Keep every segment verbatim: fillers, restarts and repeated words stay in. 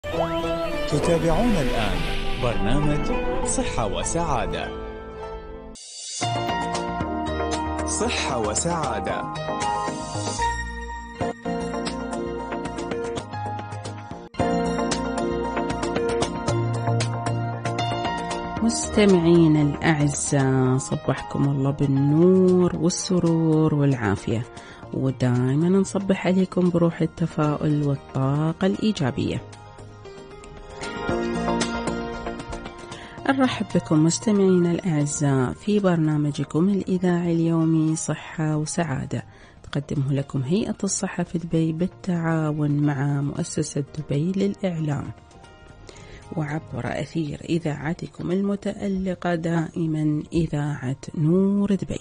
تتابعون الآن برنامج صحة وسعادة. صحة وسعادة. مستمعين الأعزاء، صبحكم الله بالنور والسرور والعافية، ودائما نصبح عليكم بروح التفاؤل والطاقة الإيجابية. نرحب بكم مستمعين الأعزاء في برنامجكم الإذاعي اليومي صحة وسعادة، تقدمه لكم هيئة الصحة في دبي بالتعاون مع مؤسسة دبي للإعلام، وعبر أثير إذاعتكم المتألقة دائما إذاعة نور دبي.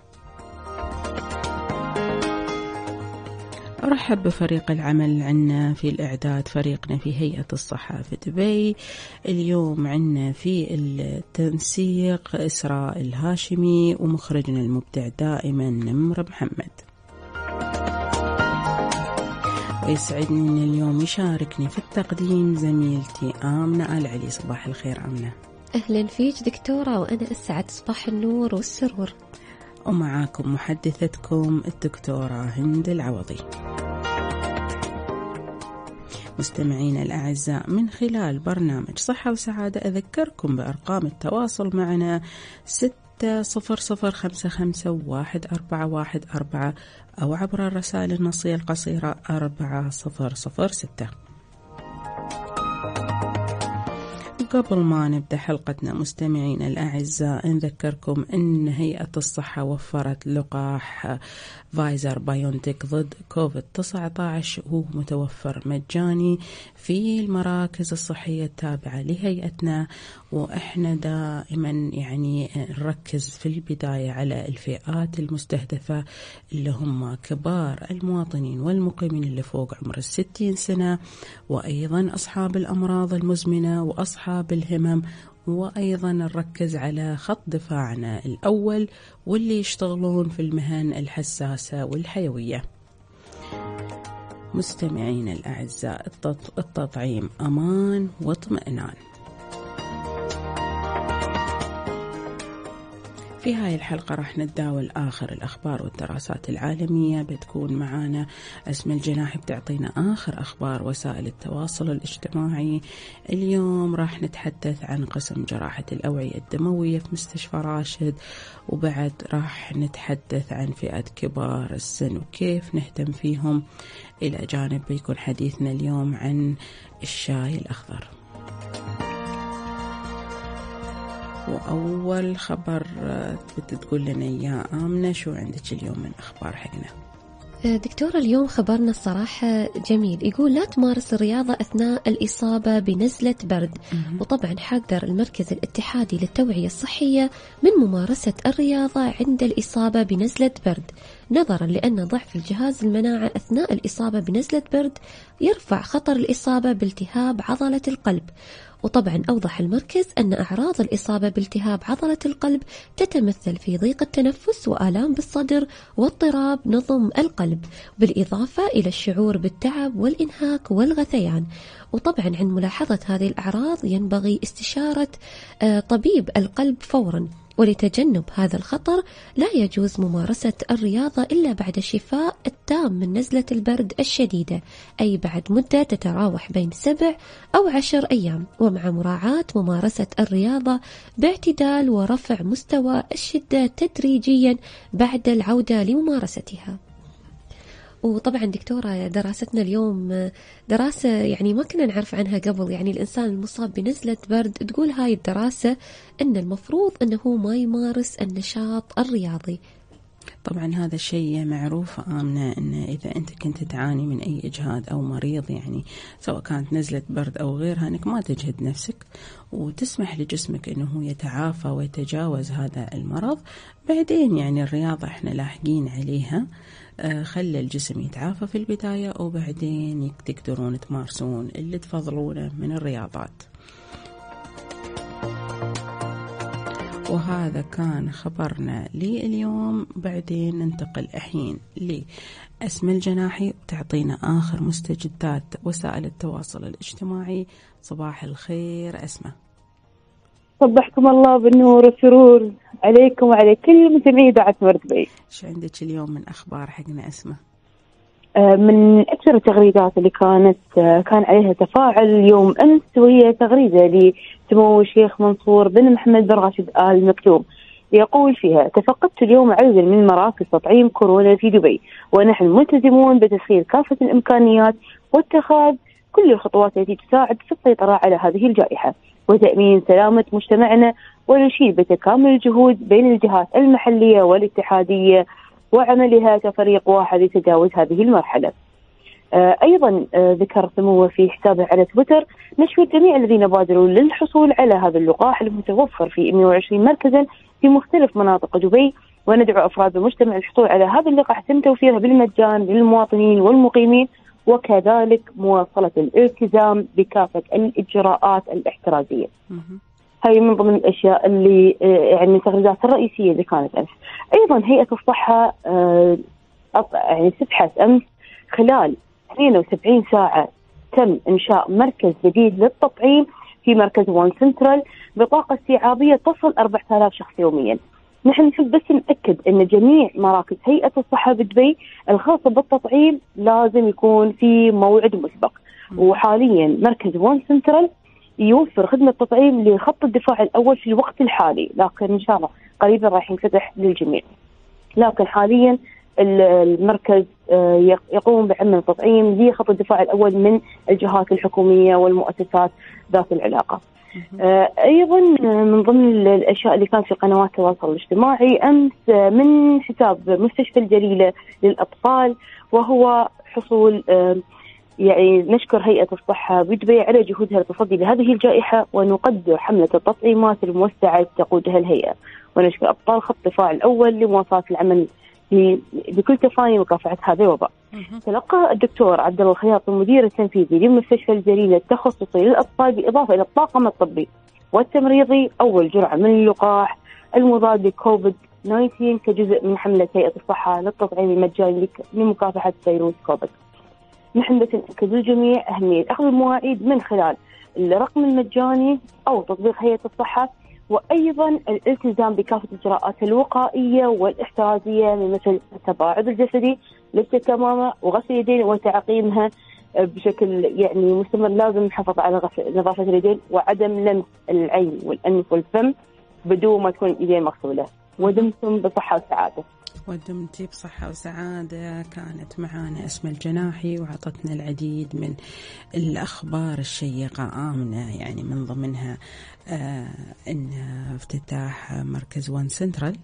أرحب بفريق العمل عنا في الإعداد، فريقنا في هيئة الصحة في دبي. اليوم عنا في التنسيق إسراء الهاشمي، ومخرجنا المبدع دائما نمر محمد. ويسعدني أن اليوم يشاركني في التقديم زميلتي آمنة آل علي. صباح الخير آمنة. أهلا فيك دكتورة، وأنا أسعد. صباح النور والسرور. ومعاكم محدثتكم الدكتورة هند العوضي. مستمعين الأعزاء، من خلال برنامج صحة وسعادة أذكركم بأرقام التواصل معنا ستة صفر صفر خمسة خمسة واحد أربعة واحد أربعة، أو عبر الرسائل النصية القصيرة أربعة صفر صفر ستة. قبل ما نبدأ حلقتنا مستمعين الأعزاء، نذكركم أن هيئة الصحة وفرت لقاح فايزر بايونتك ضد كوفيد تسعة عشر، وهو متوفر مجاني في المراكز الصحية التابعة لهيئتنا. وإحنا دائما يعني نركز في البداية على الفئات المستهدفة اللي هم كبار المواطنين والمقيمين اللي فوق عمر الستين سنة، وأيضا أصحاب الأمراض المزمنة وأصحاب الهمم، وأيضا نركز على خط دفاعنا الأول واللي يشتغلون في المهن الحساسة والحيوية. مستمعين الأعزاء، التطعيم أمان واطمئنان. في هاي الحلقة راح نتداول آخر الأخبار والدراسات العالمية. بتكون معانا اسم الجناح بتعطينا آخر أخبار وسائل التواصل الاجتماعي. اليوم راح نتحدث عن قسم جراحة الأوعية الدموية في مستشفى راشد، وبعد راح نتحدث عن فئة كبار السن وكيف نهتم فيهم. إلى جانب بيكون حديثنا اليوم عن الشاي الأخضر. وأول خبر بتقول لنا يا آمنة، شو عندك اليوم من أخبار حقنا؟ دكتورة، اليوم خبرنا الصراحة جميل، يقول لا تمارس الرياضة أثناء الإصابة بنزلة برد. وطبعا حذر المركز الاتحادي للتوعية الصحية من ممارسة الرياضة عند الإصابة بنزلة برد، نظرا لأن ضعف الجهاز المناعة أثناء الإصابة بنزلة برد يرفع خطر الإصابة بالتهاب عضلة القلب. وطبعا أوضح المركز أن أعراض الإصابة بالتهاب عضلة القلب تتمثل في ضيق التنفس وآلام بالصدر واضطراب نظم القلب، بالإضافة إلى الشعور بالتعب والإنهاك والغثيان. وطبعا عند ملاحظة هذه الأعراض ينبغي استشارة طبيب القلب فورا. ولتجنب هذا الخطر لا يجوز ممارسة الرياضة إلا بعد الشفاء التام من نزلة البرد الشديدة، أي بعد مدة تتراوح بين سبع أو عشر أيام، ومع مراعاة ممارسة الرياضة باعتدال ورفع مستوى الشدة تدريجيا بعد العودة لممارستها. وطبعا دكتورة، دراستنا اليوم دراسة يعني ما كنا نعرف عنها قبل، يعني الإنسان المصاب بنزلة برد تقول هاي الدراسة أن المفروض أنه ما يمارس النشاط الرياضي. طبعا هذا الشيء معروف آمنة، أن إذا أنت كنت تعاني من أي إجهاد أو مريض، يعني سواء كانت نزلة برد أو غيرها، أنك ما تجهد نفسك وتسمح لجسمك أنه يتعافى ويتجاوز هذا المرض. بعدين يعني الرياضة إحنا لاحقين عليها، خلي الجسم يتعافى في البداية، وبعدين تقدرون تمارسون اللي تفضلونه من الرياضات. وهذا كان خبرنا لليوم. بعدين ننتقل الحين لأسماء الجناحي وتعطينا آخر مستجدات وسائل التواصل الاجتماعي. صباح الخير أسماء. صبحكم الله بالنور والسرور عليكم وعلى كل مستمعي إذاعة نور دبي. ايش عندك اليوم من أخبار حقنا أسماء؟ من أكثر التغريدات اللي كانت كان عليها تفاعل يوم أمس وهي تغريدة لسمو الشيخ منصور بن محمد بن راشد آل مكتوم، يقول فيها: تفقدت اليوم عددا من مراكز تطعيم كورونا في دبي، ونحن ملتزمون بتسخير كافة الإمكانيات واتخاذ كل الخطوات التي تساعد في السيطرة على هذه الجائحة وتأمين سلامة مجتمعنا، ونشيد بتكامل الجهود بين الجهات المحلية والاتحادية وعملها كفريق واحد لتجاوز هذه المرحلة. آه أيضا آه ذكر سموه في حسابه على تويتر: نشكر جميع الذين بادروا للحصول على هذا اللقاح المتوفر في مئة وعشرين مركزا في مختلف مناطق دبي، وندعو أفراد المجتمع للحصول على هذا اللقاح تم توفيره بالمجان للمواطنين والمقيمين، وكذلك مواصلة الالتزام بكافة الإجراءات الاحترازية. هاي من ضمن الأشياء اللي يعني التغريدات الرئيسية اللي كانت أمس. أيضا هيئة الصحة يعني سبحت أمس خلال اثنين وسبعين ساعة تم إنشاء مركز جديد للتطعيم في مركز وان سنترال بطاقة استيعابية تصل أربعة آلاف شخص يوميا. نحن نحب بس نأكد أن جميع مراكز هيئة الصحة بدبي الخاصة بالتطعيم لازم يكون في موعد مسبق، وحاليا مركز وان سنترال يوفر خدمة تطعيم لخط الدفاع الأول في الوقت الحالي، لكن إن شاء الله قريبا راح ينفتح للجميع. لكن حاليا المركز يقوم بعمل تطعيم لخط الدفاع الأول من الجهات الحكومية والمؤسسات ذات العلاقة. أيضا من ضمن الأشياء اللي كانت في قنوات التواصل الاجتماعي أمس من حساب مستشفى الجليلة للأطفال، وهو حصول يعني نشكر هيئة الصحة بدبي على جهودها للتصدي لهذه الجائحة، ونقدر حملة التطعيمات الموسعة تقودها الهيئة، ونشكر أبطال خط الدفاع الأول لمواصلة العمل بكل تفاني مكافحة هذا الوباء. تلقى الدكتور عبد الله الخياط المدير التنفيذي لمستشفى الجليلة التخصصي للأطفال بالإضافة إلى الطاقم الطبي والتمريضي أول جرعة من اللقاح المضاد لكوفيد تسعة عشر كجزء من حملة هيئة الصحة للتطعيم المجاني لمكافحة فيروس كوفيد. نحن بس نأكد للجميع أهمية أخذ المواعيد من خلال الرقم المجاني أو تطبيق هيئة الصحة، وأيضا الالتزام بكافة الإجراءات الوقائية والاحترازية من مثل التباعد الجسدي، لبس الكمامة وغسل اليدين وتعقيمها بشكل يعني مستمر. لازم نحافظ على نظافة اليدين وعدم لمس العين والأنف والفم بدون ما تكون اليدين مغسولة. ودمتم بصحة وسعادة. ودمتي بصحة وسعادة. كانت معانا أسماء الجناحي وعطتنا العديد من الأخبار الشيقة آمنة، يعني من ضمنها آه إن افتتاح مركز وان سنترال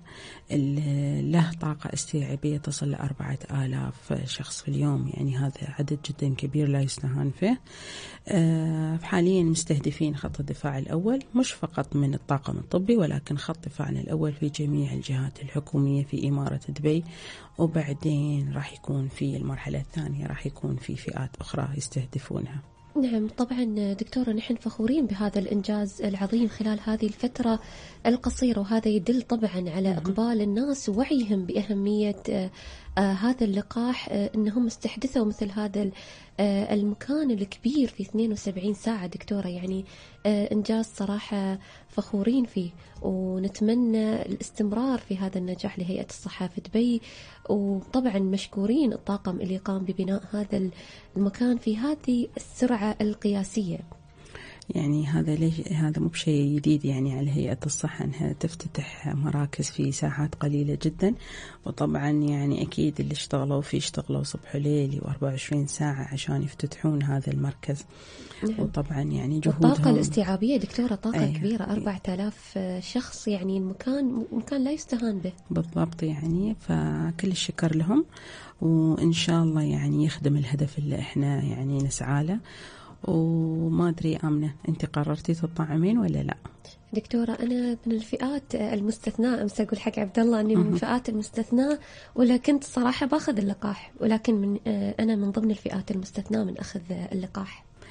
له طاقة استيعابية تصل لأربعة آلاف شخص في اليوم، يعني هذا عدد جدا كبير لا يستهان فيه. آه حاليا مستهدفين خط الدفاع الأول، مش فقط من الطاقم الطبي ولكن خط دفاعنا الأول في جميع الجهات الحكومية في إمارة دبي، وبعدين راح يكون في المرحلة الثانية راح يكون في فئات أخرى يستهدفونها. نعم طبعا دكتورة، نحن فخورين بهذا الإنجاز العظيم خلال هذه الفترة القصيرة، وهذا يدل طبعا على إقبال الناس ووعيهم بأهمية آه آه هذا اللقاح، آه أنهم استحدثوا مثل هذا آه المكان الكبير في اثنين وسبعين ساعة دكتورة، يعني آه إنجاز صراحة فخورين فيه، ونتمنى الاستمرار في هذا النجاح لهيئة الصحة في دبي، وطبعا مشكورين الطاقم اللي قام ببناء هذا المكان في هذه السرعة القياسية. يعني هذا ليش هذا مو بشيء جديد يعني على هيئة الصحة أنها تفتتح مراكز في ساعات قليلة جدا، وطبعا يعني أكيد اللي اشتغلوا فيه اشتغلوا صبح وليل وأربعة وعشرين ساعة عشان يفتتحون هذا المركز. نعم. وطبعا يعني جهودهم. الطاقة الاستيعابية دكتورة طاقة أيه. كبيرة أربعة آلاف شخص، يعني المكان مكان لا يستهان به. بالضبط، يعني فكل الشكر لهم، وإن شاء الله يعني يخدم الهدف اللي احنا يعني نسعى له. وما أدري آمنة، أنت قررتي تطعمين ولا لا؟ دكتورة أنا من الفئات المستثناء، أمس أقول حق عبد الله أني من الفئات المستثناء، ولا كنت صراحة باخذ اللقاح، ولكن من أنا من ضمن الفئات المستثناء من أخذ اللقاح.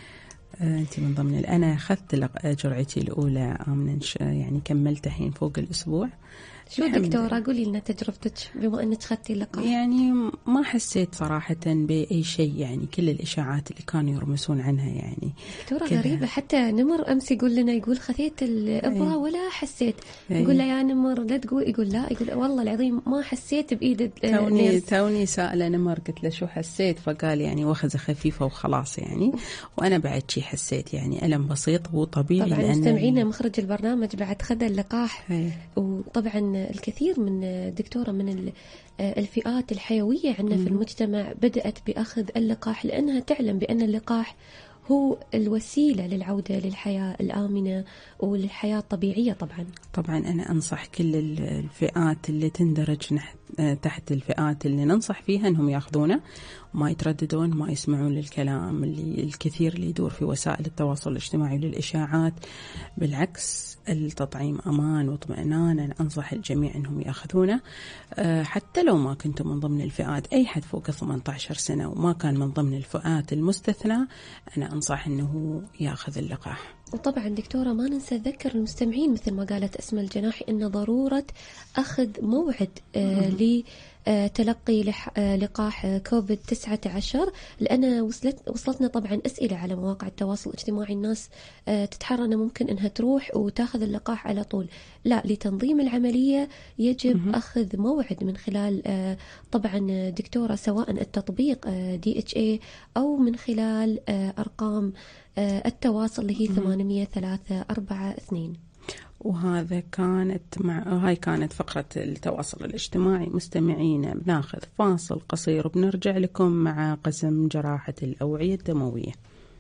أنت من ضمن أنا أخذت جرعتي الأولى آمنا يعني كملت الحين فوق الأسبوع. شو دكتورة قولي لنا تجربتك بما أنك خدتي اللقاح؟ يعني ما حسيت صراحة بأي شيء، يعني كل الإشاعات اللي كانوا يرمسون عنها يعني دكتورة غريبة. حتى نمر أمس يقول لنا يقول خذيت الإبرة ولا حسيت. يقول له يا نمر لا تقول، يقول لا، يقول والله العظيم ما حسيت بإيد. توني توني سائلة نمر قلت له شو حسيت، فقال يعني وخزة خفيفة وخلاص يعني. وأنا بعد شي حسيت يعني ألم بسيط وطبيعي. طبعا مستمعينا مخرج البرنامج بعد خذ اللقاح. هي. وطبعا الكثير من دكتورة من الفئات الحيوية عندنا في المجتمع بدأت بأخذ اللقاح لأنها تعلم بأن اللقاح هو الوسيلة للعودة للحياة الآمنة وللحياة الطبيعية. طبعا طبعا أنا أنصح كل الفئات اللي تندرج تحت الفئات اللي ننصح فيها أنهم يأخذونه وما يترددون، ما يسمعون للكلام اللي الكثير اللي يدور في وسائل التواصل الاجتماعي للإشاعات. بالعكس التطعيم أمان واطمئنان. أنا أنصح الجميع أنهم يأخذونه حتى لو ما كنتم من ضمن الفئات. أي حد فوق ثمانية عشر سنة وما كان من ضمن الفئات المستثنى أنا أنصح أنه يأخذ اللقاح. وطبعا دكتورة ما ننسى نذكر المستمعين مثل ما قالت أسماء الجناحي أن ضرورة أخذ موعد آه لتلقي لقاح كوفيد تسعة عشر، لأن وصلت وصلتنا طبعا أسئلة على مواقع التواصل الاجتماعي. الناس آه تتحرى أنه ممكن أنها تروح وتأخذ اللقاح على طول. لا، لتنظيم العملية يجب مم. أخذ موعد من خلال آه طبعا دكتورة سواء التطبيق آه دي اتش اي أو من خلال آه أرقام التواصل اللي هي ثمانمية ثلاثة أربعة اثنين. وهذا كانت مع هاي كانت فقرة التواصل الاجتماعي. مستمعينا بناخذ فاصل قصير وبنرجع لكم مع قسم جراحة الأوعية الدموية.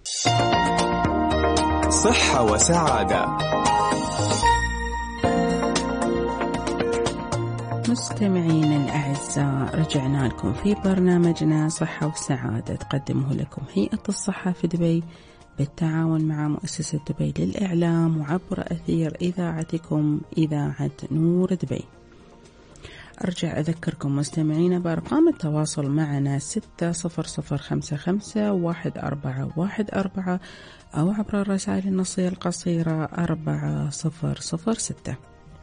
صحة وسعادة. مستمعين الأعزاء، رجعنا لكم في برنامجنا صحة وسعادة تقدمه لكم هيئة الصحة في دبي بالتعاون مع مؤسسة دبي للإعلام وعبر أثير إذاعتكم إذاعة نور دبي. أرجع أذكركم مستمعين بأرقام التواصل معنا ستة صفر صفر خمسة خمسة واحد أربعة واحد أربعة أو عبر الرسائل النصية القصيرة أربعة صفر صفر ستة.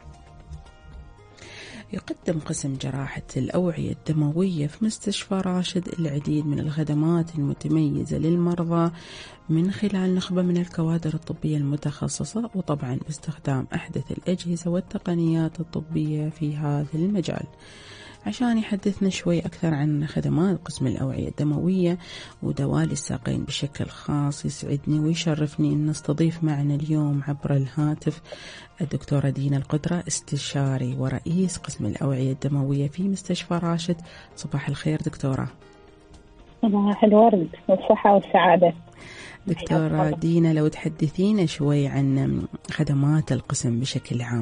يقدم قسم جراحة الأوعية الدموية في مستشفى راشد العديد من الخدمات المتميزة للمرضى من خلال نخبة من الكوادر الطبية المتخصصة، وطبعا باستخدام أحدث الأجهزة والتقنيات الطبية في هذا المجال. عشان يحدثنا شوي أكثر عن خدمات قسم الأوعية الدموية ودوالي الساقين بشكل خاص، يسعدني ويشرفني أن نستضيف معنا اليوم عبر الهاتف الدكتورة دينا القدرة، استشاري ورئيس قسم الأوعية الدموية في مستشفى راشد. صباح الخير دكتورة. صباح الورد والصحة والسعادة. دكتورة دينا، لو تحدثينا شوي عن خدمات القسم بشكل عام.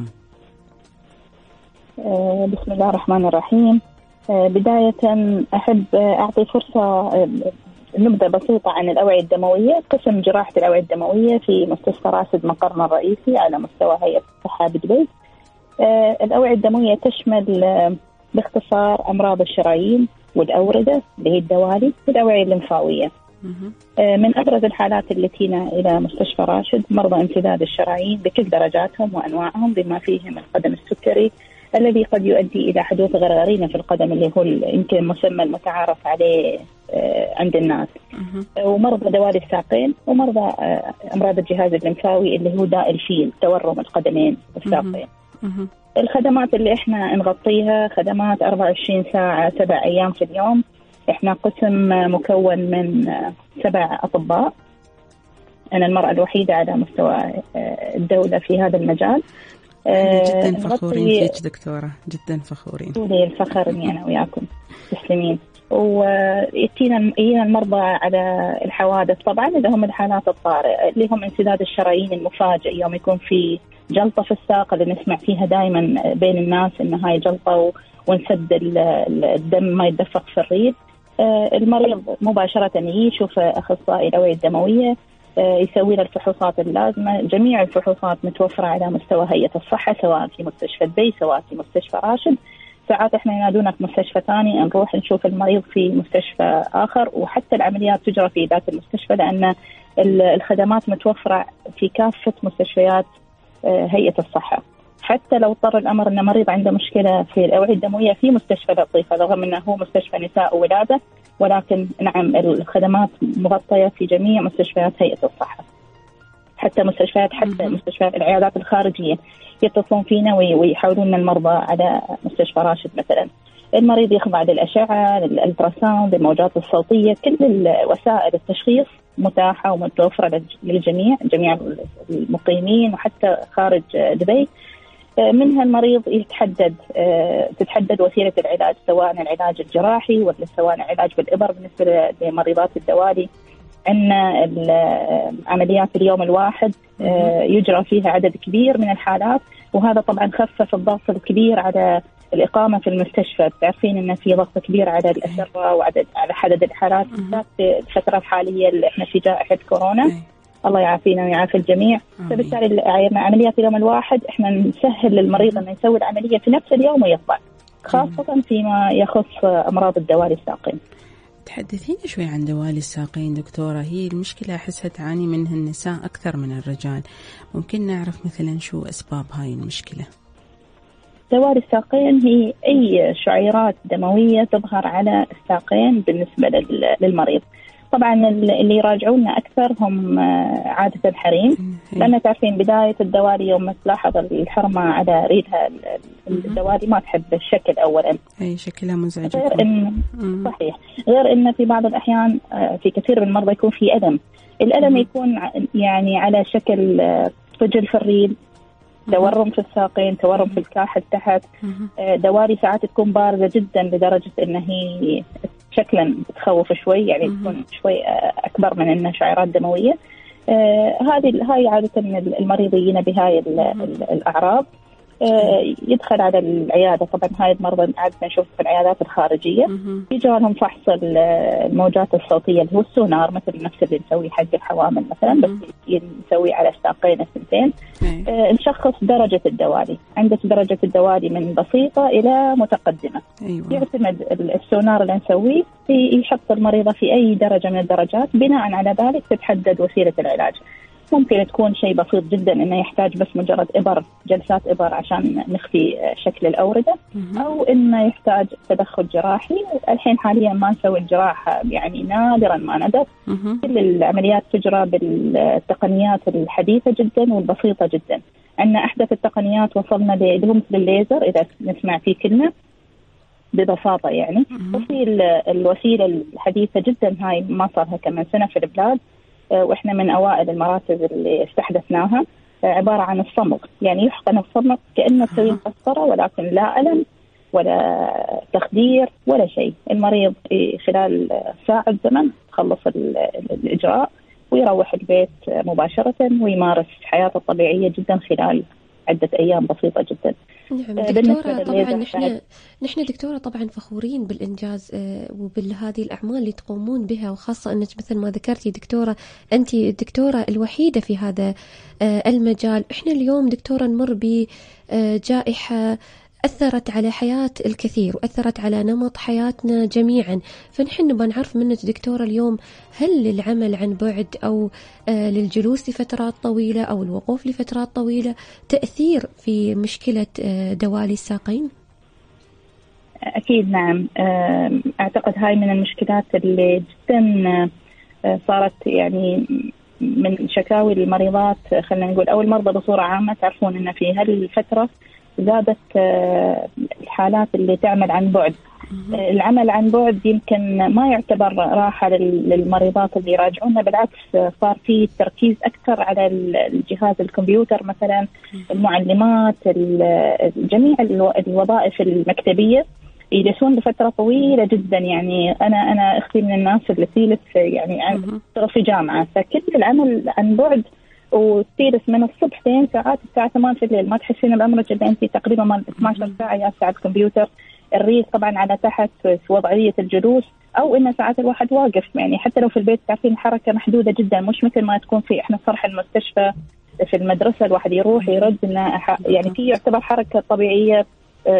بسم الله الرحمن الرحيم. بداية أحب أعطي فرصة نبذة بسيطة عن الأوعية الدموية. قسم جراحة الأوعية الدموية في مستشفى راشد مقرنا الرئيسي على مستوى هيئة الصحة بدبي. الأوعية الدموية تشمل باختصار أمراض الشرايين والأوردة اللي هي الدوالي والأوعية الليمفاوية. من أبرز الحالات التي جينا إلى مستشفى راشد مرضى انسداد الشرايين بكل درجاتهم وأنواعهم، بما فيهم القدم السكري الذي قد يؤدي إلى حدوث غرغرينة في القدم اللي هو يمكن المسمى المتعارف عليه عند الناس، ومرضى دوالي الساقين، ومرضى أمراض الجهاز الليمفاوي اللي هو داء الفيل، تورم القدمين والساقين. الخدمات اللي احنا نغطيها خدمات أربعة وعشرين ساعة سبع أيام في اليوم. احنا قسم مكون من سبع أطباء. أنا المرأة الوحيدة على مستوى الدولة في هذا المجال. جدا فخورين فيك دكتورة، جدا فخورين. ولي الفخر اني انا وياكم. تسلمين. ويأتينا يجينا المرضى على الحوادث طبعا اللي هم الحالات الطارئة اللي هم انسداد الشرايين المفاجئ، يوم يكون في جلطة في الساق اللي نسمع فيها دائما بين الناس ان هاي جلطة ونسد الدم ما يتدفق في الريد. المريض مباشرة يجي يشوف أخصائي الأوعية الدموية، يسوي له الفحوصات اللازمة. جميع الفحوصات متوفرة على مستوى هيئة الصحة، سواء في مستشفى دبي سواء في مستشفى راشد. ساعات احنا ينادونا في مستشفى ثاني نروح نشوف المريض في مستشفى آخر، وحتى العمليات تجرى في ذات المستشفى، لأن الخدمات متوفرة في كافة مستشفيات هيئة الصحة. حتى لو اضطر الأمر أن مريض عنده مشكلة في الأوعية الدموية في مستشفى لطيفة، رغم أنه هو مستشفى نساء وولادة، ولكن نعم الخدمات مغطية في جميع مستشفيات هيئة الصحة. حتى مستشفيات حتى مستشفيات العيادات الخارجية يتصلون فينا ويحولون المرضى على مستشفى راشد مثلا. المريض يخضع للأشعة، للألتراساوند، للموجات الصوتية، كل وسائل التشخيص متاحة ومتوفرة للجميع، جميع المقيمين وحتى خارج دبي. منها المريض يتحدد تتحدد وسيلة العلاج، سواء العلاج الجراحي ولا سواء العلاج بالإبر. بالنسبة لمريضات الدوالي عندنا عمليات اليوم الواحد يجرى فيها عدد كبير من الحالات، وهذا طبعا خفف الضغط الكبير على الإقامة في المستشفى. تعرفين إن في ضغط كبير على الأسرة وعدد على عدد الحالات في الفترة الحالية اللي إحنا في جائحة كورونا. الله يعافينا ويعافي الجميع. فبالتالي عمليات اليوم الواحد إحنا نسهل للمريض إنه يسوي العملية في نفس اليوم ويطلع، خاصة فيما يخص أمراض الدوالي الساقين. تحدثينا شوي عن دوالي الساقين دكتورة. هي المشكلة أحسها تعاني منها النساء أكثر من الرجال، ممكن نعرف مثلا شو أسباب هاي المشكلة؟ دوالي الساقين هي أي شعيرات دموية تظهر على الساقين بالنسبة للمريض. طبعا اللي يراجعونا أكثر هم عادة الحريم، لأن تعرفين بداية الدوالي يوم تلاحظ الحرمة على ريدها الدوالي ما تحب الشكل أولا، أي شكلها مزعج. غير إن صحيح غير إن في بعض الأحيان في كثير من المرضى يكون في ألم. الألم يكون يعني على شكل طجل في الريد، تورم في الساقين، تورم في الكاحل تحت. دوالي ساعات تكون بارزة جدا لدرجة إن هي شكلا تخوف شوي، يعني تكون شوي أكبر من إنها شعيرات دموية. آه هذه هاي عادة المريضين بهاي الأعراض آه يدخل على العيادة. طبعا هاي المرضى عادة نشوف في العيادات الخارجية يجي لهم فحص الموجات الصوتية اللي هو السونار، مثل نفس اللي نسويه حق الحوامل مثلا، بس نسويه على الساقين الثنتين. آه نشخص درجة الدوالي، عندك درجة الدوالي من بسيطة إلى متقدمة. أيوة. يعتمد السونار اللي نسويه يحط المريضة في أي درجة من الدرجات، بناء على ذلك تتحدد وسيلة العلاج. ممكن تكون شيء بسيط جدا إنه يحتاج بس مجرد إبر، جلسات إبر عشان نخفي شكل الأوردة، أو إنه يحتاج تدخل جراحي. الحين حاليا ما نسوي الجراحة، يعني نادرا ما ندر. كل العمليات تجرى بالتقنيات الحديثة جدا والبسيطة جدا. عندنا أحدث التقنيات وصلنا اللي هو مثل الليزر، إذا نسمع فيه كلمة ببساطة يعني. وفي الوسيلة الحديثة جدا هاي ما صارها كمان سنة في البلاد، وإحنا من أوائل المراكز اللي استحدثناها. عبارة عن الصمغ، يعني يحقن الصمغ كأنه تسوي قسطرة، ولكن لا ألم ولا تخدير ولا شيء. المريض خلال ساعة زمن خلص الإجراء ويروح البيت مباشرة ويمارس حياته الطبيعية جدا خلال عدة أيام بسيطة جدا. نعم دكتورة، طبعا نحن نحن دكتورة طبعا فخورين بالإنجاز وبهذه الأعمال اللي تقومون بها، وخاصة أنك مثل ما ذكرتي دكتورة أنت الدكتورة الوحيدة في هذا المجال. إحنا اليوم دكتورة نمر بجائحة أثرت على حياة الكثير وأثرت على نمط حياتنا جميعا، فنحن نبغى نعرف منك دكتورة اليوم، هل للعمل عن بعد أو للجلوس لفترات طويلة أو الوقوف لفترات طويلة تأثير في مشكلة دوالي الساقين؟ أكيد نعم. أعتقد هاي من المشكلات اللي جدا صارت يعني من شكاوي المريضات، خلينا نقول أو المرضى بصورة عامة. تعرفون أن في هالفترة زادت الحالات اللي تعمل عن بعد. العمل عن بعد يمكن ما يعتبر راحة للمريضات اللي يراجعونا، بالعكس صار في تركيز أكثر على الجهاز الكمبيوتر مثلا، المعلمات، جميع الوظائف المكتبية يجلسون لفترة طويلة جدا. يعني أنا أنا أختي من الناس اللي تجلس يعني في جامعة، فكل العمل عن بعد وتجلس من الصبح لين ساعات الساعة ثمانية في الليل، ما تحسين بأمرك إلا أنت تقريبا ما اثنتي عشرة ساعة يا ساعة الكمبيوتر. الريل طبعا على تحت في وضعية الجلوس، أو إن ساعات الواحد واقف. يعني حتى لو في البيت تعرفين الحركة محدودة جدا، مش مثل ما تكون في إحنا صرح المستشفى في المدرسة الواحد يروح يرد، يعني في يعتبر حركة طبيعية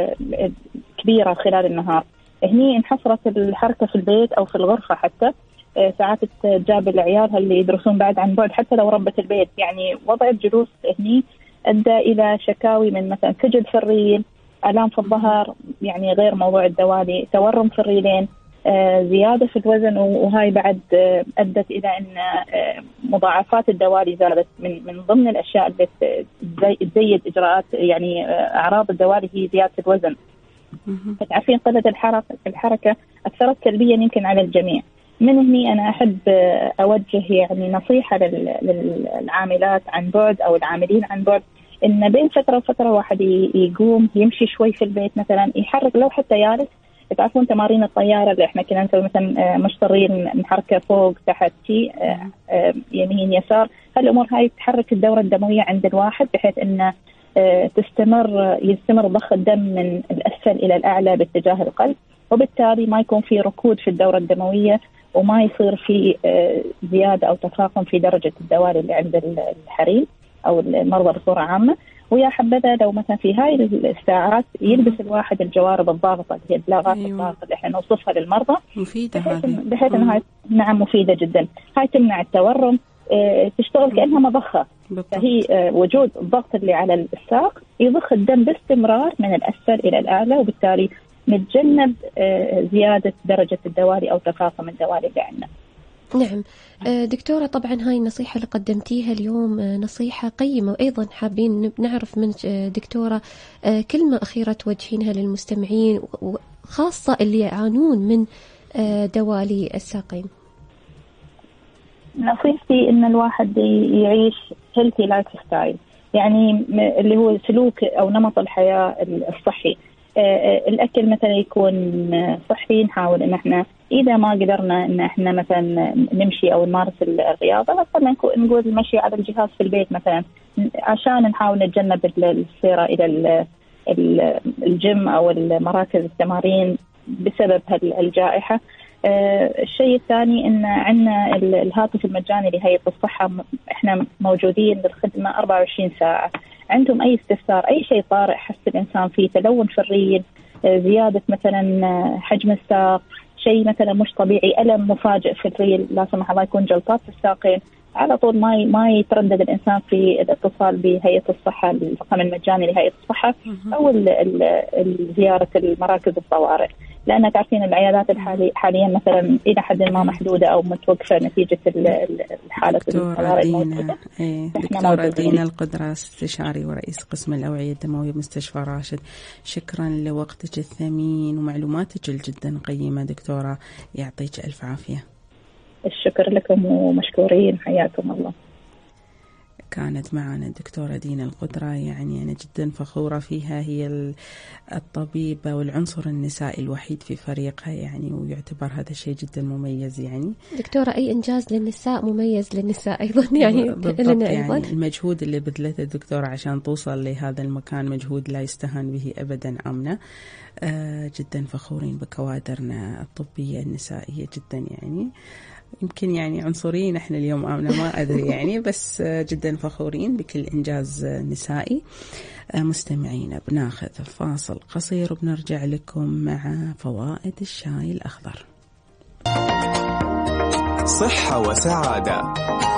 كبيرة خلال النهار. هني انحصرت الحركة في البيت أو في الغرفة حتى، ساعات تجاب العيال اللي يدرسون بعد عن بعد حتى لو ربة البيت. يعني وضع الجلوس هني أدى إلى شكاوي من مثلا سجل في الريل، آلام في الظهر، يعني غير موضوع الدوالي، تورم في الريلين، آه زيادة في الوزن، وهاي بعد آه أدت إلى أن آه مضاعفات الدوالي زادت. من من ضمن الأشياء اللي تزيد إجراءات يعني آه أعراض الدوالي هي زيادة الوزن. فتعرفين قلة الحركة الحركة أثرت سلبيا يمكن على الجميع. من هني أنا أحب أوجه يعني نصيحة للعاملات عن بعد أو العاملين عن بعد، إن بين فترة وفترة واحد يقوم يمشي شوي في البيت، مثلا يحرك لو حتى يالس. تعرفون تمارين الطيارة اللي إحنا كنا نسوي مثلا مشطرين نحركه فوق تحت شيء يمين يسار، هالأمور هاي تحرك الدورة الدموية عند الواحد بحيث إنه تستمر يستمر ضخ الدم من الأسفل إلى الأعلى باتجاه القلب، وبالتالي ما يكون في ركود في الدورة الدموية وما يصير في زيادة أو تفاقم في درجة الدوالي اللي عند الحريم أو المرضى بصورة عامة. ويا حبذا لو مثلا في هاي الساعات يلبس الواحد الجوارب الضاغطة اللي هي بلاغات أيوة. الضغط اللي احنا نوصفها للمرضى مفيدة بحيث, هذه. بحيث أنها هاي نعم مفيدة جدا. هاي تمنع التورم، اه تشتغل كأنها مضخة. فهي اه وجود الضغط اللي على الساق يضخ الدم باستمرار من الأسفل إلى الأعلى، وبالتالي نتجنب اه زيادة درجة الدوالي أو تفاقم الدوالي اللي عندنا. نعم دكتورة، طبعا هاي النصيحة اللي قدمتيها اليوم نصيحة قيمة، وأيضا حابين نعرف من دكتورة كلمة أخيرة توجهينها للمستمعين وخاصة اللي يعانون من دوالي الساقين. نصيحتي إن الواحد يعيش healthy lifestyle، يعني اللي هو سلوك أو نمط الحياة الصحي. الأكل مثلا يكون صحي، نحاول إن إحنا إذا ما قدرنا إن إحنا مثلا نمشي أو نمارس الرياضة، مثلا نقول المشي على الجهاز في البيت مثلا، عشان نحاول نتجنب السير إلى الجيم أو المراكز التمارين بسبب الجائحة. الشيء الثاني إن عندنا الهاتف المجاني لهيئة الصحة، إحنا موجودين للخدمة أربعة وعشرين ساعة. عندهم أي استفسار، أي شيء طارئ حس الإنسان فيه، تلون في الريل، زيادة مثلا حجم الساق، شيء مثلا مش طبيعي، ألم مفاجئ في الريل، لا سمح الله يكون جلطات في الساقين، على طول ما ما يتردد الإنسان في الاتصال بهيئة الصحة، الرقم المجاني لهيئة الصحة، أو زيارة المراكز الطوارئ. لأن تعرفين العيادات الحالي حاليا مثلا إلى حد ما محدودة أو متوقفة نتيجة الحالة الطوارئ الموجودة. إيه دكتورة دينا القدرة، استشاري ورئيس قسم الأوعية الدموية بمستشفى راشد، شكرا لوقتك الثمين ومعلوماتك جدا قيمة دكتورة، يعطيك ألف عافية. الشكر لكم ومشكورين، حياكم الله. كانت معنا الدكتورة دينا القدرة، يعني أنا جدا فخورة فيها، هي الطبيبة والعنصر النسائي الوحيد في فريقها، يعني ويعتبر هذا شيء جدا مميز. يعني دكتورة أي إنجاز للنساء مميز للنساء أيضا، يعني لنا يعني أيضا. المجهود اللي بذلته الدكتورة عشان توصل لهذا المكان مجهود لا يستهان به أبدا. عمنا آه جدا فخورين بكوادرنا الطبية النسائية جدا، يعني يمكن يعني عنصريين احنا اليوم آمنة ما أدري يعني، بس جدا فخورين بكل إنجاز نسائي. مستمعين بناخذ فاصل قصير وبنرجع لكم مع فوائد الشاي الأخضر. صحة وسعادة.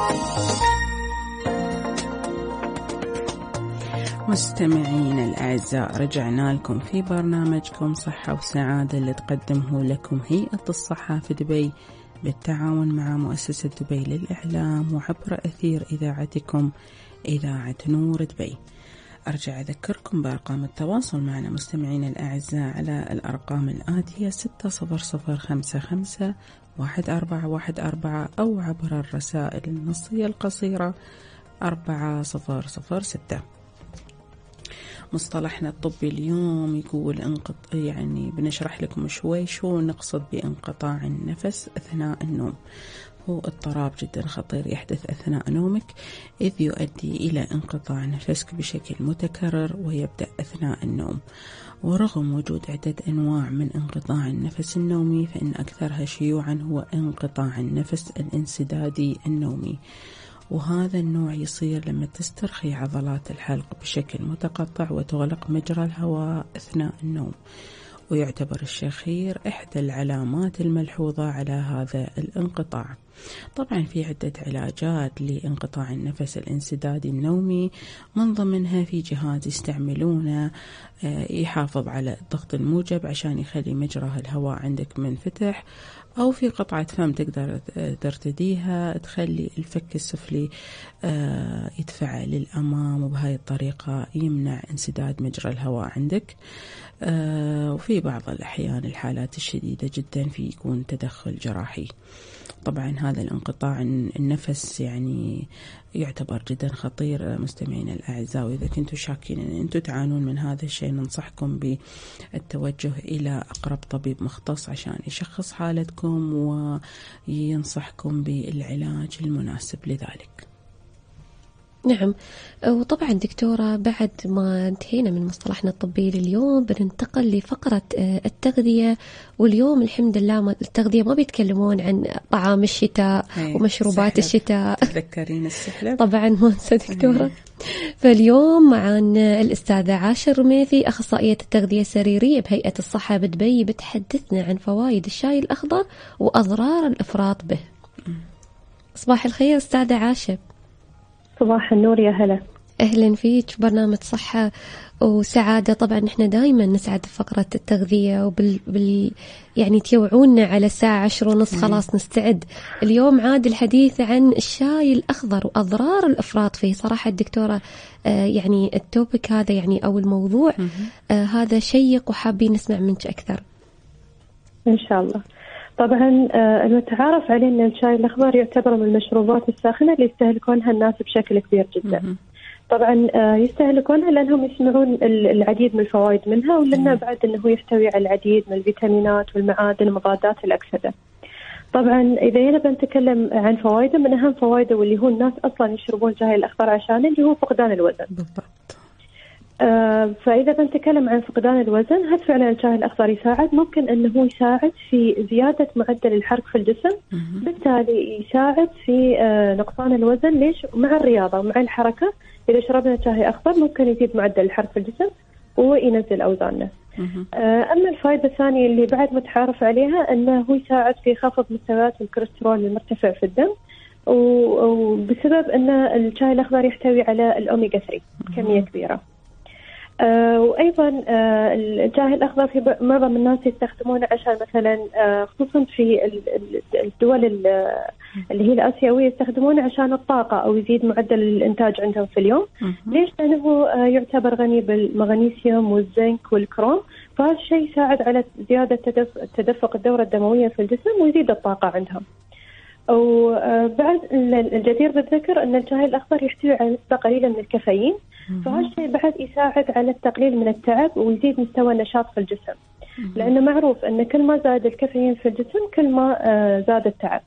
مستمعين الأعزاء، رجعنا لكم في برنامجكم صحة وسعادة اللي تقدمه لكم هيئة الصحة في دبي بالتعاون مع مؤسسة دبي للإعلام وعبر أثير إذاعتكم إذاعة نور دبي. أرجع أذكركم بأرقام التواصل معنا مستمعين الأعزاء على الأرقام الآتية ستة صفر صفر خمسة خمسة واحد أربعة واحد أربعة أو عبر الرسائل النصية القصيرة أربعة صفر صفر ستة. مصطلحنا الطبي اليوم يقول انقط... يعني بنشرح لكم شوي شو نقصد بانقطاع النفس أثناء النوم. هو اضطراب جدا خطير يحدث أثناء نومك، إذ يؤدي إلى انقطاع نفسك بشكل متكرر ويبدأ أثناء النوم. ورغم وجود عدة أنواع من انقطاع النفس النومي، فإن أكثرها شيوعا هو انقطاع النفس الانسدادي النومي، وهذا النوع يصير لما تسترخي عضلات الحلق بشكل متقطع وتغلق مجرى الهواء أثناء النوم. ويعتبر الشخير إحدى العلامات الملحوظة على هذا الانقطاع. طبعا في عدة علاجات لانقطاع النفس الانسدادي النومي، من ضمنها في جهاز يستعملونه يحافظ على الضغط الموجب عشان يخلي مجرى الهواء عندك منفتح، أو في قطعة فم تقدر ترتديها تخلي الفك السفلي يدفع للأمام، وبهاي الطريقة يمنع انسداد مجرى الهواء عندك. وفي بعض الأحيان الحالات الشديدة جدا في يكون تدخل جراحي. طبعا هذا الانقطاع النفس يعني يعتبر جدا خطير مستمعين الأعزاء، وإذا كنتوا شاكين أن أنتوا تعانون من هذا الشيء ننصحكم بالتوجه إلى أقرب طبيب مختص عشان يشخص حالتكم وينصحكم بالعلاج المناسب لذلك. نعم، وطبعا دكتورة بعد ما انتهينا من مصطلحنا الطبي لليوم بننتقل لفقرة التغذية. واليوم الحمد لله التغذية ما بيتكلمون عن طعام الشتاء ومشروبات الشتاء. تذكرين السحلب؟ طبعا ما انسى دكتورة. فاليوم معنا الأستاذة عاشر رميثي، أخصائية التغذية السريرية بهيئة الصحة بدبي، بتحدثنا عن فوائد الشاي الأخضر وأضرار الإفراط به. صباح الخير أستاذة عاشر. صباح النور، يا هلا. أهلا فيك برنامج صحة وسعادة. طبعا احنا دائما نسعد بفقرة التغذية وبال بال يعني تيوعونا على الساعة عشر ونص خلاص نستعد. اليوم عاد الحديث عن الشاي الأخضر وأضرار الإفراط فيه. صراحة الدكتورة آه يعني التوبك هذا يعني أو الموضوع آه هذا شيق وحابين نسمع منك أكثر. إن شاء الله. طبعا المتعارف عليه أن الشاي الأخضر يعتبر من المشروبات الساخنة اللي يستهلكونها الناس بشكل كبير جدا. طبعا يستهلكونها لأنهم يسمعون العديد من الفوائد منها، ولأنه بعد أنه يحتوي على العديد من الفيتامينات والمعادن ومضادات الأكسدة. طبعا إذا نبي نتكلم عن فوائده، من أهم فوائده واللي هو الناس أصلا يشربون الشاي الأخضر عشان اللي هو فقدان الوزن. بالضبط. آه فإذا بنتكلم عن فقدان الوزن، هل فعلا الشاي الأخضر يساعد؟ ممكن أنه يساعد في زيادة معدل الحرق في الجسم، بالتالي يساعد في آه نقصان الوزن. ليش؟ مع الرياضة ومع الحركة إذا شربنا شاي أخضر ممكن يزيد معدل الحرق في الجسم وينزل أوزاننا. آه أما الفائدة الثانية اللي بعد متعارف عليها أنه يساعد في خفض مستويات الكوليسترول المرتفع في الدم، وبسبب أن الشاي الأخضر يحتوي على الأوميغا ثلاثة كمية كبيرة. آه وأيضا آه الشاي الأخضر في معظم الناس يستخدمونه عشان مثلا آه خصوصا في الدول اللي هي الآسيوية يستخدمونه عشان الطاقة أو يزيد معدل الإنتاج عندهم في اليوم. ليش؟ لأنه آه يعتبر غني بالمغنيسيوم والزنك والكروم، فهذا الشيء يساعد على زيادة تدفق الدورة الدموية في الجسم ويزيد الطاقة عندهم. وبعد الجدير بالذكر أن الشاي الأخضر يحتوي على نسبة قليلة من الكافيين، فهالشيء بعد يساعد على التقليل من التعب ويزيد مستوى النشاط في الجسم، لأنه معروف أن كل ما زاد الكافيين في الجسم كل ما زاد التعب.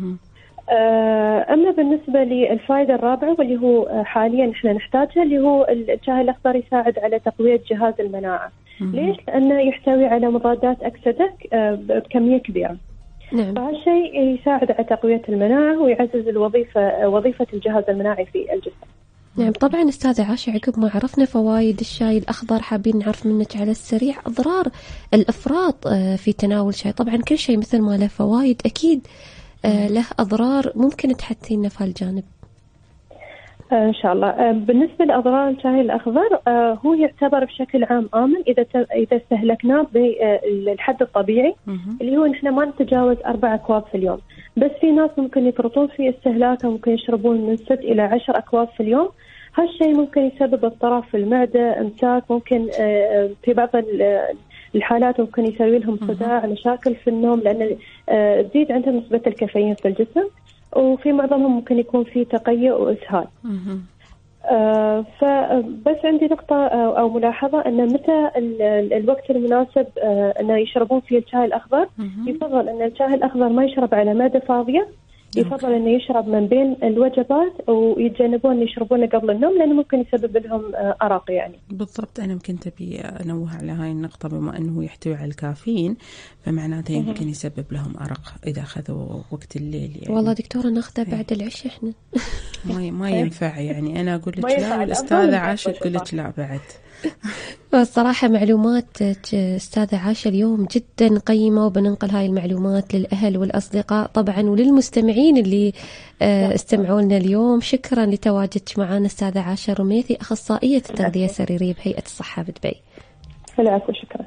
أما بالنسبة للفائدة الرابعة واللي هو حاليا إحنا نحتاجها، اللي هو الشاي الأخضر يساعد على تقوية جهاز المناعة. ليش؟ لأنه يحتوي على مضادات أكسدة بكمية كبيرة. نعم. فهالشيء يساعد على تقوية المناعة ويعزز الوظيفة وظيفة الجهاز المناعي في الجسم. نعم. طبعا أستاذة عاشا، عقب ما عرفنا فوائد الشاي الأخضر حابين نعرف منك على السريع أضرار الإفراط في تناول الشاي. طبعا كل شيء مثل ما له فوائد أكيد له أضرار، ممكن تحدثينا في هالجانب؟ إن شاء الله. بالنسبة لأضرار الشاي الأخضر، هو يعتبر بشكل عام آمن إذا إذا استهلكناه بالحد الطبيعي اللي هو نحن ما نتجاوز أربع أكواب في اليوم. بس في ناس ممكن يفرطون في استهلاكه، ممكن يشربون من ست إلى عشر أكواب في اليوم. هالشيء ممكن يسبب اضطراب في المعدة، إمساك، ممكن في بعض الحالات ممكن يسوي لهم صداع، مشاكل في النوم، لأن تزيد عندهم نسبة الكافيين في الجسم، وفي معظمهم ممكن يكون في تقيؤ وإسهال. آه فبس عندي نقطة أو, أو ملاحظة أن متى الوقت المناسب آه أن يشربون فيه الشاي الأخضر. يفضل أن الشاي الأخضر ما يشرب على معدة فاضية، يفضل أنه يشرب من بين الوجبات، ويتجنبون أن يشربونه قبل النوم لأنه ممكن يسبب لهم أرق يعني. بالضبط. أنا يمكن تبي أنوه على هاي النقطة، بما أنه يحتوي على الكافيين فمعناته يمكن يسبب لهم أرق إذا أخذوا وقت الليل يعني. والله دكتورة ناخذه بعد العشاء إحنا ما ما ينفع يعني. أنا أقول لك لا، والأستاذة عاشا تقول لك لا بعد. فالصراحة معلومات أستاذة عاشة اليوم جدا قيمة، وبننقل هاي المعلومات للأهل والأصدقاء طبعا وللمستمعين اللي استمعوا لنا اليوم. شكرا لتواجدك معنا أستاذة عاشة رميثي، أخصائية التغذية السريرية بهيئة الصحة بدبي. العفو، شكرا.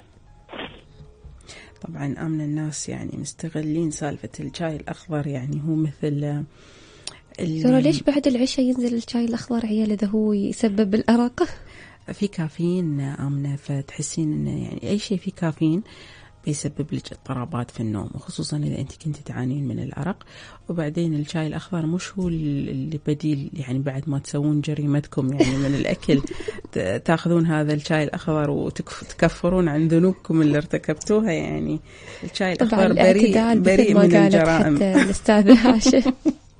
طبعا آمنة الناس يعني مستغلين سالفة الشاي الأخضر، يعني هو مثل ترى ليش بعد العشاء ينزل الشاي الأخضر عيال إذا هو يسبب الأرق؟ في كافيين آمنة، فتحسين إن يعني أي شيء فيه كافيين بيسبب لك اضطرابات في النوم، وخصوصا إذا أنت كنت تعانين من الأرق. وبعدين الشاي الأخضر مش هو اللي بديل، يعني بعد ما تسوون جريمتكم يعني من الأكل تأخذون هذا الشاي الأخضر وتكفرون عن ذنوبكم اللي ارتكبتوها. يعني الشاي الأخضر بريء بريء من الجرائم. الأستاذة عاشة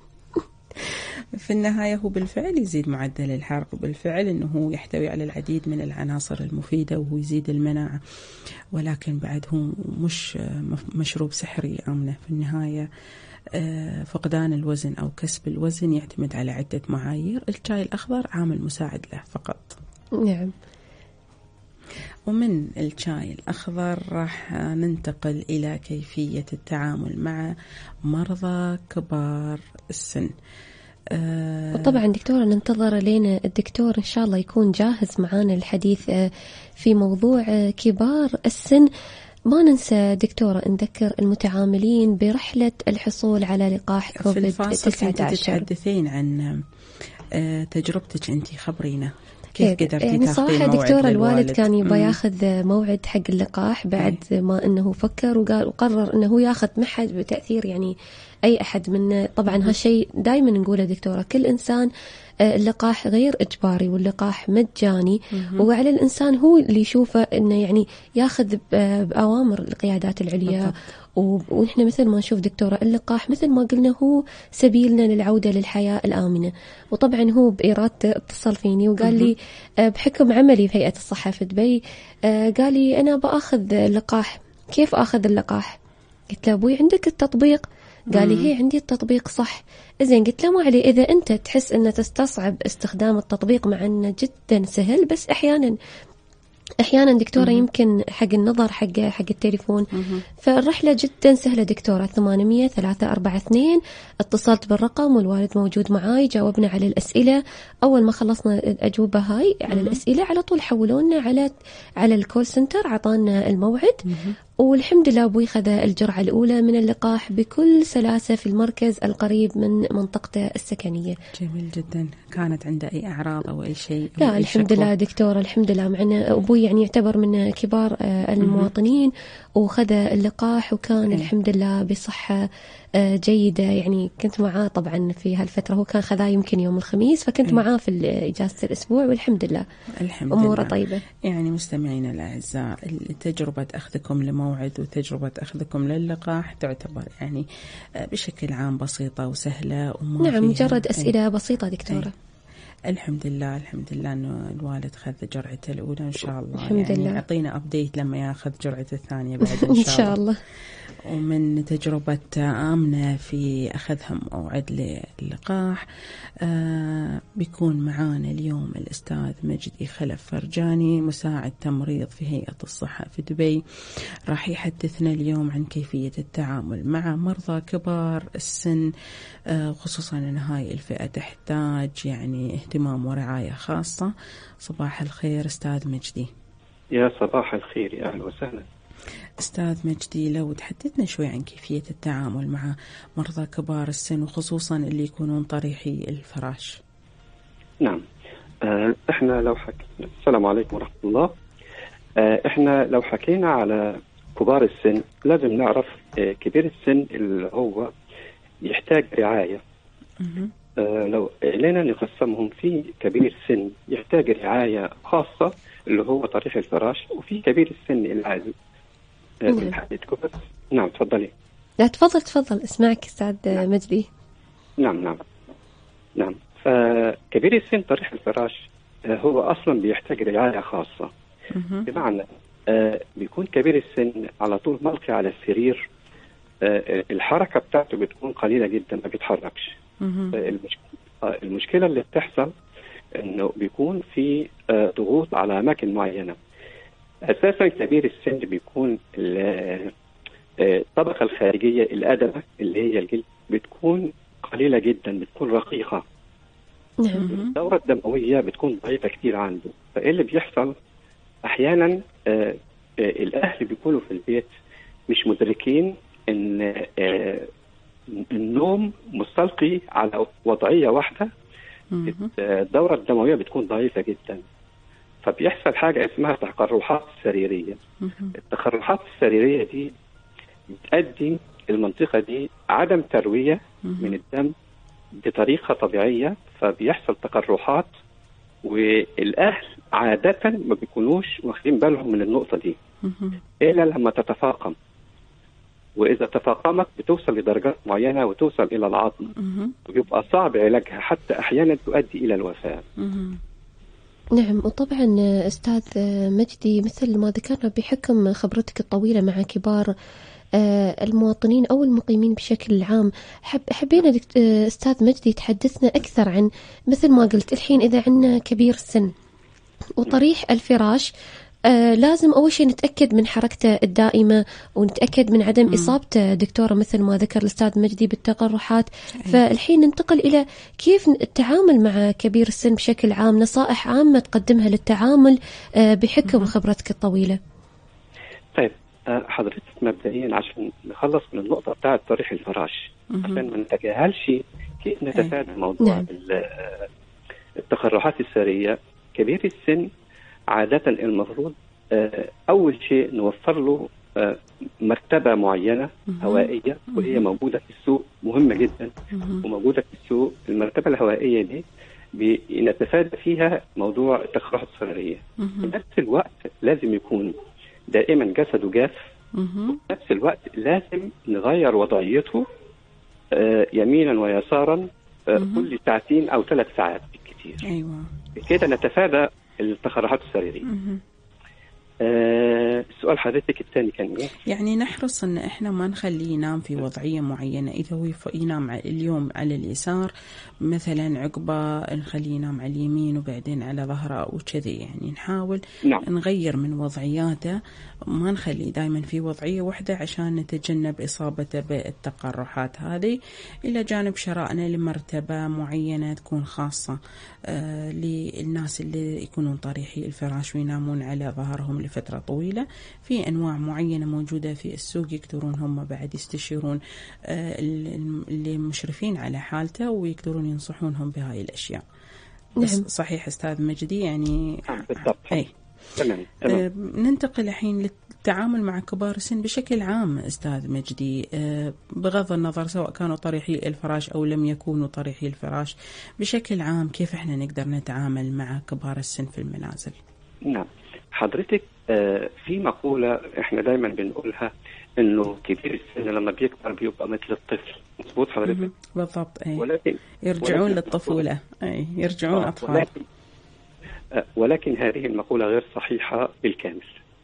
في النهاية هو بالفعل يزيد معدل الحرق، وبالفعل أنه هو يحتوي على العديد من العناصر المفيدة وهو يزيد المناعة، ولكن بعد هو مش مشروب سحري آمنة. في النهاية فقدان الوزن أو كسب الوزن يعتمد على عدة معايير، الشاي الأخضر عامل مساعد له فقط. نعم. ومن الشاي الأخضر راح ننتقل إلى كيفية التعامل مع مرضى كبار السن. وطبعا دكتورة ننتظر لين الدكتور إن شاء الله يكون جاهز معانا الحديث في موضوع كبار السن. ما ننسى دكتورة نذكر المتعاملين برحلة الحصول على لقاح كوفيد تسعة عشر. تتحدثين عن تجربتك أنت، خبرينا كيف قدرتي يعني تاخذين موعد؟ دكتورة الوالد, الوالد كان يبغى ياخذ موعد حق اللقاح بعد أي. ما انه فكر وقال وقرر انه ياخذ محد بتأثير يعني اي احد من. طبعا هالشيء دائما نقوله دكتورة، كل انسان اللقاح غير اجباري واللقاح مجاني، وعلى الانسان هو اللي يشوفه انه يعني ياخذ باوامر القيادات العليا. ونحن مثل ما نشوف دكتورة اللقاح مثل ما قلنا هو سبيلنا للعودة للحياة الآمنة. وطبعا هو بإرادته اتصل فيني وقال لي بحكم عملي في هيئة الصحة في دبي، قال لي أنا بأخذ اللقاح، كيف أخذ اللقاح؟ قلت له أبوي عندك التطبيق؟ قال لي هي عندي التطبيق صح. إذن قلت له ما عليه، إذا أنت تحس أنه تستصعب استخدام التطبيق مع أنه جدا سهل، بس أحيانا أحيانا دكتورة يمكن حق النظر حق حق التليفون. فالرحلة جدا سهلة دكتورة، ثمانمية ثلاثة أربعة اثنين. اتصلت بالرقم والوالد موجود معاي، جاوبنا على الأسئلة. أول ما خلصنا الأجوبة هاي على الأسئلة على طول حولونا على على الكول سنتر، عطانا الموعد. والحمد لله أبوي خذ الجرعة الأولى من اللقاح بكل سلاسة في المركز القريب من منطقته السكنية. جميل جدا. كانت عنده أي أعراض أو أي شيء؟ لا أي الحمد لله دكتورة، الحمد لله. معنا أبوي يعني يعتبر من كبار المواطنين وخذ اللقاح وكان الحمد لله بصحة جيدة. يعني كنت معاه طبعا في هالفترة، هو كان خذاه يمكن يوم الخميس، فكنت معاه في إجازة الأسبوع والحمد لله الحمد أموره لله. طيبة. يعني مستمعينا الأعزاء، تجربة أخذكم لموعد وتجربة أخذكم للقاح تعتبر يعني بشكل عام بسيطة وسهلة وما نعم مجرد أسئلة أي. بسيطة دكتورة أي. الحمد لله الحمد لله إنه الوالد خذ جرعته الأولى إن شاء الله. الحمد يعني لله. يعطينا أبديت لما ياخذ جرعته الثانية بعد إن شاء, إن شاء الله. ومن تجربة آمنة في أخذها موعد للقاح، آه بيكون معانا اليوم الأستاذ مجدي خلف فرجاني، مساعد تمريض في هيئة الصحة في دبي. راح يحدثنا اليوم عن كيفية التعامل مع مرضى كبار السن، آه خصوصا أن هاي الفئة تحتاج يعني اهتمام ورعاية خاصة. صباح الخير أستاذ مجدي. يا صباح الخير، يا أهلا وسهلا. أستاذ مجدي، لو تحدثنا شوي عن كيفية التعامل مع مرضى كبار السن وخصوصا اللي يكونون طريحي الفراش. نعم، احنا لو حكينا السلام عليكم ورحمة الله. احنا لو حكينا على كبار السن لازم نعرف كبير السن اللي هو يحتاج رعاية. اه لو علينا نقسمهم في كبير السن يحتاج رعاية خاصة اللي هو طريح الفراش، وفي كبير السن العادي. نعم. نعم تفضلي. لا تفضل تفضل اسمعك أستاذ نعم. مجدي. نعم نعم نعم فكبير السن طريح الفراش هو أصلا بيحتاج رعاية خاصة. بمعنى بيكون كبير السن على طول ملقي على السرير، الحركة بتاعته بتكون قليلة جدا، ما بيتحركش. المشكلة اللي بتحصل إنه بيكون في ضغوط على أماكن معينة. اساسا كبير السن بيكون الطبقه الخارجيه الادمه اللي هي الجلد بتكون قليله جدا، بتكون رقيقه. نعم. الدوره الدمويه بتكون ضعيفه كتير عنده. فايه اللي بيحصل؟ احيانا آه آه الاهل بيكونوا في البيت مش مدركين ان آه النوم مستلقي على وضعيه واحده، الدوره الدمويه بتكون ضعيفه جدا، فبيحصل حاجه اسمها تقرحات سريريه. التقرحات السريريه دي بتؤدي المنطقه دي عدم ترويه من الدم بطريقه طبيعيه، فبيحصل تقرحات، والاهل عاده ما بيكونوش واخدين بالهم من النقطه دي الا لما تتفاقم، واذا تفاقمت بتوصل لدرجات معينه وتوصل الى العظم، ويبقى صعب علاجها، حتى احيانا تؤدي الى الوفاه. نعم. وطبعا أستاذ مجدي مثل ما ذكرنا بحكم خبرتك الطويلة مع كبار المواطنين أو المقيمين بشكل عام، حب حبينا أستاذ مجدي تحدثنا أكثر عن مثل ما قلت الحين إذا عندنا كبير السن وطريح الفراش، آه لازم أول شيء نتأكد من حركته الدائمة ونتأكد من عدم مم. إصابته دكتورة مثل ما ذكر الأستاذ مجدي بالتقرحات. فالحين ننتقل إلى كيف التعامل مع كبير السن بشكل عام، نصائح عامة تقدمها للتعامل آه بحكم مم. خبرتك الطويلة. طيب حضرتك مبدئيا عشان نخلص من النقطة بتاعة طريح الفراش مم. عشان ما نتجاهلش كيف نتفادى موضوع نعم. التقرحات السرية. كبير السن عادة المفروض أول شيء نوفر له مرتبة معينة هوائية، وهي موجودة في السوق، مهمة جدا وموجودة في السوق. المرتبة الهوائية دي بنتفادى فيها موضوع التقرحات السريرية. في نفس الوقت لازم يكون دائما جسده جاف، وفي نفس الوقت لازم نغير وضعيته يمينا ويسارا كل ساعتين أو ثلاث ساعات بالكثير. أيوة. كده نتفادى التقرحات السريرية. آه، السؤال حضرتك الثاني كان ايه؟ يعني نحرص ان احنا ما نخليه ينام في وضعية معينة. اذا هو ينام اليوم على اليسار مثلا، عقبة نخليه ينام على اليمين وبعدين على ظهره وكذا، يعني نحاول نعم. نغير من وضعياته، ما نخليه دائما في وضعية واحدة عشان نتجنب إصابته بالتقرحات هذه، إلى جانب شرائنا لمرتبة معينة تكون خاصة آه للناس اللي يكونون طريحي الفراش وينامون على ظهرهم لفترة طويلة. في أنواع معينة موجودة في السوق يقدرون هم بعد يستشيرون آه اللي مشرفين على حالته ويقدرون ينصحونهم بهاي الأشياء. بس نعم. صحيح أستاذ مجدي، يعني بالضبط. أي تمام. آه ننتقل الحين للتعامل مع كبار السن بشكل عام أستاذ مجدي، آه بغض النظر سواء كانوا طريحي الفراش أو لم يكونوا طريحي الفراش، بشكل عام كيف احنا نقدر نتعامل مع كبار السن في المنازل؟ نعم حضرتك، آه في مقولة احنا دايما بنقولها انه كبير السن لما بيكبر بيبقى مثل الطفل. مظبوط حضرتك؟ بالضبط. أي. ولكن يرجعون ولكن للطفولة، أي يرجعون آه أطفال. ولكن, آه ولكن هذه المقولة غير صحيحة بالكامل.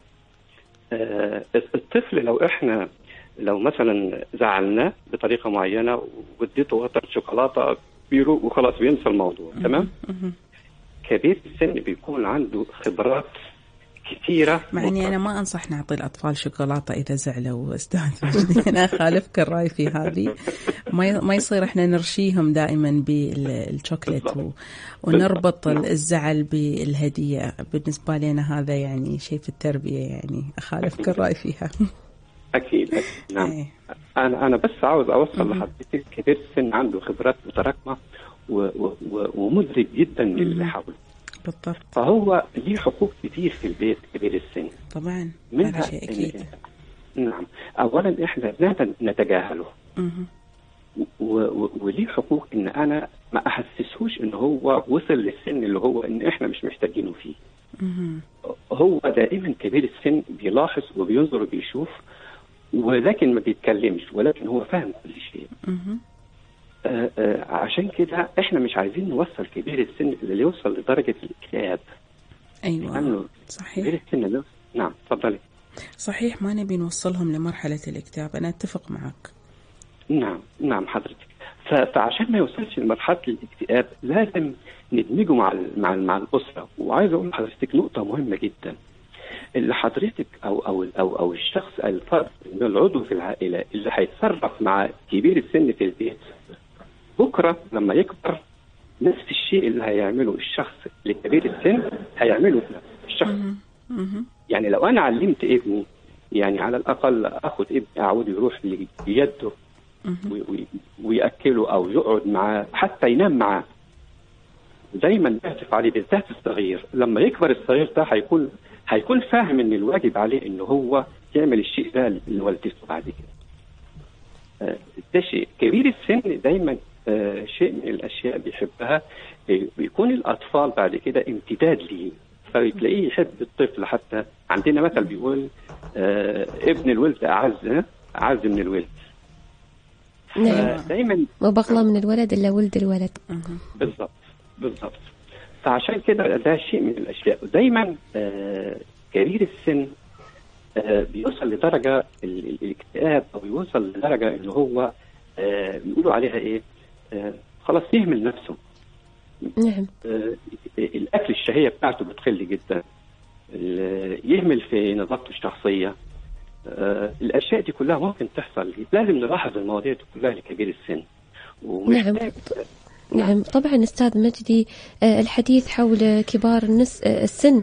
آه الطفل لو احنا لو مثلا زعلناه بطريقة معينة واديته قطعة شوكولاتة بيروق وخلاص بينسى الموضوع. تمام؟ كبير السن بيكون عنده خبرات كثيرة. مع اني انا ما انصح نعطي الاطفال شوكولاته اذا زعلوا استاذ. انا خالفك الراي في هذه. ما ما يصير احنا نرشيهم دائما بالشوكولات و... ونربط الزعل بالهديه. بالنسبه لنا هذا يعني شيء في التربيه، يعني اخالفك الراي فيها. اكيد, أكيد. نعم. أي. انا انا بس عاوز اوصل لحضرتك كبير السن عنده خبرات متراكمه و... و... ومدرك جدا للي حوله. بالضبط. فهو ليه حقوق كتير في البيت كبير السن. طبعا هذا شيء أكيد. نعم. أولا إحنا لا نتجاهله، وليه حقوق إن أنا ما أحسسهوش إن هو وصل للسن اللي هو إن إحنا مش محتاجينه فيه. مه. هو دائما كبير السن بيلاحظ وبينظر وبيشوف، ولكن ما بيتكلمش، ولكن هو فاهم كل شيء. آه آه عشان كده احنا مش عايزين نوصل كبير السن اللي يوصل لدرجة الاكتئاب. ايوه صحيح. كبير السن اللي... نعم تفضلي. صحيح، ما نبي نوصلهم لمرحلة الاكتئاب، انا اتفق معك. نعم نعم حضرتك. فعشان ما يوصلش لمرحلة الاكتئاب لازم ندمجه مع ال... مع ال... مع الأسرة. وعايز اقول لحضرتك نقطة مهمة جدا. اللي حضرتك او او او او الشخص الفرد من العضو في العائله اللي هيتصرف مع كبير السن في البيت، بكره لما يكبر نفس الشيء اللي هيعمله الشخص لكبير السن هيعمله الشخص. يعني لو انا علمت ابني، يعني على الاقل اخد ابني اعود يروح ليده ويأكله او يقعد معاه حتى ينام معاه، دايما بهتف عليه بالذات الصغير. لما يكبر الصغير ده هيكون هيكون فاهم ان الواجب عليه ان هو يعمل الشيء ده لوالدته بعد كده. ده شيء. كبير السن دايما شيء من الاشياء بيحبها، بيكون الاطفال بعد كده امتداد ليه، فتلاقيه يحب الطفل. حتى عندنا مثل بيقول آه ابن الولد اعز اعز من الولد. نعم. دايما ما بغلى من الولد الا ولد الولد. بالضبط بالضبط. فعشان كده ده شيء من الاشياء. دايما آه كبير السن آه بيوصل لدرجه الاكتئاب، او بيوصل لدرجه ان هو آه بيقولوا عليها ايه، آه خلاص يهمل نفسه. نعم. آه الاكل الشهيه بتاعته بتقل جدا، يهمل في نظافته الشخصيه. آه الاشياء دي كلها ممكن تحصل. لازم نلاحظ المواضيع دي كلها لكبير السن. نعم. نعم طبعا أستاذ مجدي، الحديث حول كبار النس السن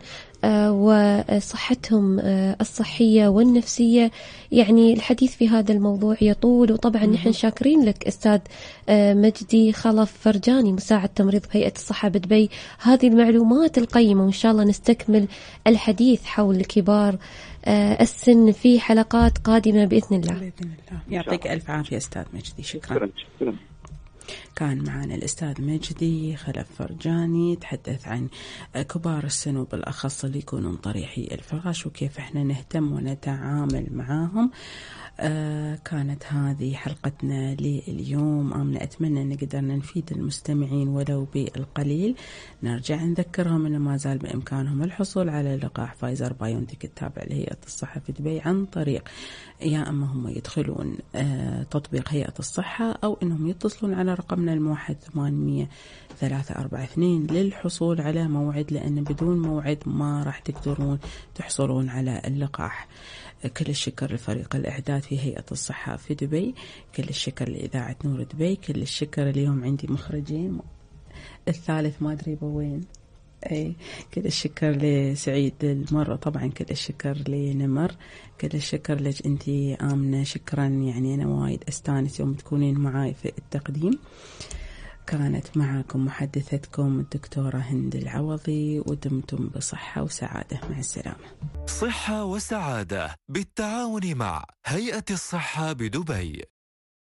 وصحتهم الصحية والنفسية، يعني الحديث في هذا الموضوع يطول. وطبعا نحن شاكرين لك أستاذ مجدي خلف فرجاني، مساعد تمريض بهيئة الصحة بدبي، هذه المعلومات القيمة. وإن شاء الله نستكمل الحديث حول كبار السن في حلقات قادمة بإذن الله. بإذن الله. يعطيك ألف عافية أستاذ مجدي. شكرا. شكرا. كان معنا الأستاذ مجدي خلف فرجاني، تحدث عن كبار السن وبالأخص اللي يكونون طريحي الفراش وكيف احنا نهتم ونتعامل معاهم. آه كانت هذه حلقتنا لليوم. آمنة أتمنى أن قدرنا نفيد المستمعين ولو بالقليل. نرجع نذكرهم أن ما زال بإمكانهم الحصول على لقاح فايزر بايونتك التابع لهيئة الصحة في دبي عن طريق يا أما هم يدخلون آه تطبيق هيئة الصحة، أو أنهم يتصلون على رقمنا الموحد ثمانمية ثلاثة أربعة اثنين للحصول على موعد، لأن بدون موعد ما راح تقدرون تحصلون على اللقاح. كل الشكر لفريق الإعداد في هيئة الصحة في دبي، كل الشكر لإذاعة نور دبي، كل الشكر. اليوم عندي مخرجين، الثالث ما أدري بوين. أي كل الشكر لسعيد المرة، طبعا كل الشكر لنمر، كل الشكر لك أنتي آمنة. شكرا، يعني أنا وايد أستانس يوم تكونين معاي في التقديم. كانت معكم محدثتكم الدكتورة هند العوضي، ودمتم بصحة وسعادة. مع السلامة. صحة وسعادة بالتعاون مع هيئة الصحة بدبي.